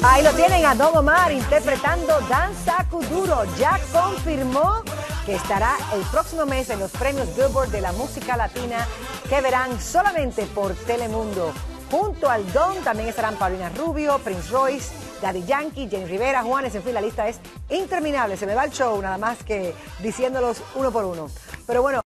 Ahí lo tienen a Don Omar interpretando Danza Kuduro. Ya confirmó que estará el próximo mes en los premios Billboard de la música latina que verán solamente por Telemundo. Junto al Don también estarán Paulina Rubio, Prince Royce, Daddy Yankee, Jenny Rivera, Juanes, en fin, la lista es interminable. Se me va el show nada más que diciéndolos uno por uno. Pero bueno.